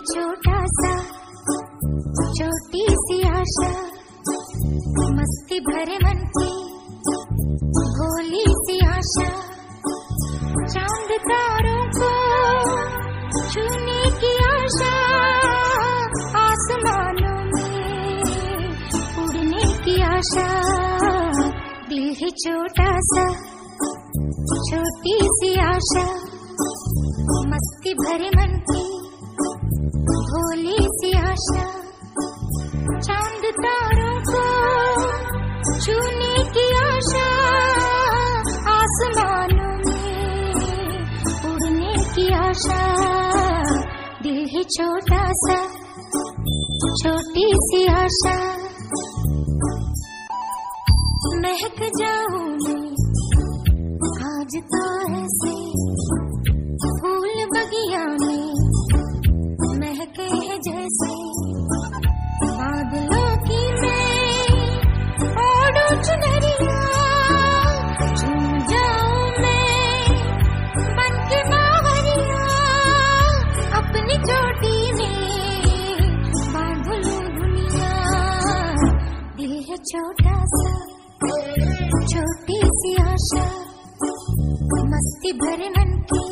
छोटा सा छोटी सी आशा, मस्ती भरे मन की भोली सी आशा, चांद तारों को छूने की आशा, आसमानों में उड़ने की आशा। दिल है छोटा सा छोटी सी आशा, मस्ती भरे मन की भोली सी आशा, चांद तारों को छूने की आशा, आसमानों में उड़ने की आशा। दिल है छोटा सा छोटी सी आशा, महक जाऊं मैं आज तो ऐसे फूल बगिया में महके है जैसे, बादलों की मैं ओढ़ूं चुनरिया, झूम जाऊं मैं बन के बावरिया, अपनी चोटी में बांध लूं दुनिया। दिल है छोटा सा छोटी सी आशा, मस्ती भरे मन की